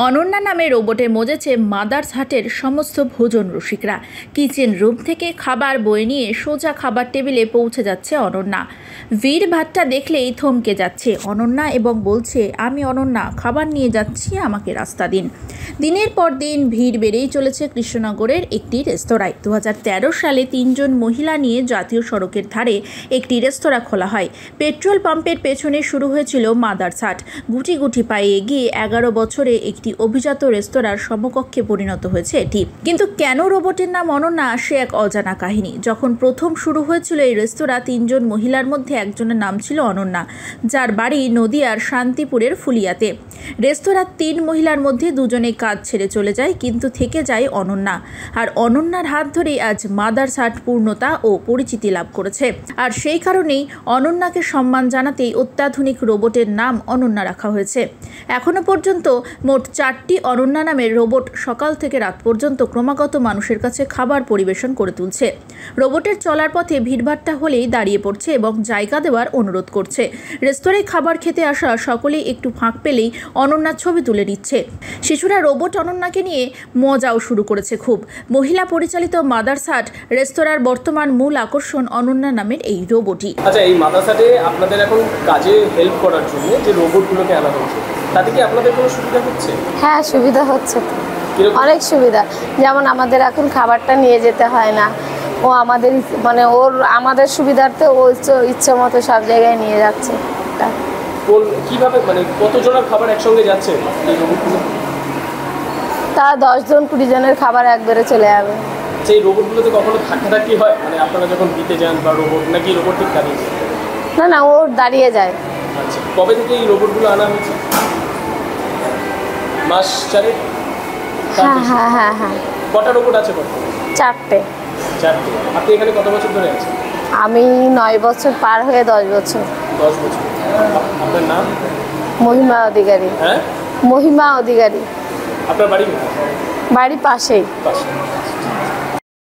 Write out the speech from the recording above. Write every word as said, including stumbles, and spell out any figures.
অনন্যা নামে রোবটে মজেছে মাদার্স হাটের সমস্ত ভোজন রসিকরা। কিচেন রুম থেকে খাবার বয়ে নিয়ে সোজা খাবার টেবিলে পৌঁছে যাচ্ছে অনন্যা। ভিড় ভাট্টা দেখলেই থমকে যাচ্ছে অনন্যা এবং বলছে, আমি অনন্যা, খাবার নিয়ে যাচ্ছি, আমাকে রাস্তা দিন। দিনের পর দিন ভিড় বেড়েই চলেছে কৃষ্ণনগরের একটি রেস্তোরাঁয়। দু হাজার তেরো সালে তিনজন মহিলা নিয়ে জাতীয় সড়কের ধারে একটি রেস্তোরাঁ খোলা হয়। পেট্রোল পাম্পের পেছনে শুরু হয়েছিল মাদার্স হাট। গুটি গুটি পায়ে এগিয়ে এগারো বছরে একটি অভিজাত রেস্তোরাঁর সমকক্ষে পরিণত হয়েছে এটি। কিন্তু কেন রোবটের নাম অনন্যা, সে এক অজানা কাহিনী। যখন প্রথম শুরু হয়েছিল এই রেস্তোরাঁ, তিনজন মহিলার মধ্যে একজনের নাম ছিল অনন্যা, যার বাড়ি নদিয়ার শান্তিপুরের ফুলিয়াতে। রেস্তোরাঁর তিন মহিলার মধ্যে দুজনে কাজ ছেড়ে চলে যায়, কিন্তু থেকে যায় অনন্যা। আর অনন্যার হাত ধরেই আজ মাদার্স হাট পূর্ণতা ও পরিচিতি লাভ করেছে। আর সেই কারণেই অনন্যাকে সম্মান জানাতেই অত্যাধুনিক রোবটের নাম অনন্যা রাখা হয়েছে। এখনো পর্যন্ত মোট চারটি অনন্যা নামের রোবট সকাল থেকে রাত পর্যন্ত ক্রমাগত মানুষের কাছে খাবার পরিবেশন করে তুলছে। রোবটের চলার পথে ভিড়ভাট্টা হলেই দাঁড়িয়ে পড়ছে এবং জায়গা দেওয়ার অনুরোধ করছে। রেস্তোরাঁয় খাবার খেতে আসা সকলেই একটু ফাঁক পেলেই অনন্যার ছবি তুলে নিচ্ছে। শিশুরা রোবট অনন্যাকে নিয়ে মজাও শুরু করেছে খুব। মহিলা পরিচালিত মাদার্স হাট রেস্তোরাঁর বর্তমান মূল আকর্ষণ অনন্যা নামের এই রোবটই। আচ্ছা, এই মাদার্স হাটে আপনাদের এখন কাজে হেল্প করার জন্য যে রোবটগুলোকে আনা হচ্ছে, তাতে কি আপনাদের কোনো সুবিধা হচ্ছে? হ্যাঁ, সুবিধা হচ্ছে তো, অনেক সুবিধা। যেমন আমাদের এখন খাবারটা নিয়ে যেতে হয় না, ও আমাদের মানে ওর আমাদের সুবিধার্থে ও ইচ্ছে মতো সব জায়গায় নিয়ে যাচ্ছে। কিভাবে, মানে কতজনের খাবার একসঙ্গে যাচ্ছে এই রোবটগুলো? তা দশ জন কুড়ি জনের খাবার একবারে চলে যাবে। সেই রোবটগুলোতে কখনো ধাক্কাধাক্কি হয়, মানে আপনারা যখন দিতে যান বা রোবট, নাকি রোবট ঠিক দাঁড়িয়ে? না না, ও দাঁড়িয়ে যায়। আচ্ছা, কবে থেকে এই রোবটগুলো আনা হয়েছে? মাস চারেক? হ্যাঁ হ্যাঁ হ্যাঁ হ্যাঁ। কটা রোবট আছে? কত? চারটে। চারটে। আপনি এখানে কত বছর ধরে আছেন? আমি নয় বছর পার হয়ে দশ বছর। দশ বছর। আপনার নাম? মহিমা অধিকারী। হ্যাঁ, মহিমা অধিকারী। আপনার বাড়ি? বাড়ি পাশেই। পাশে।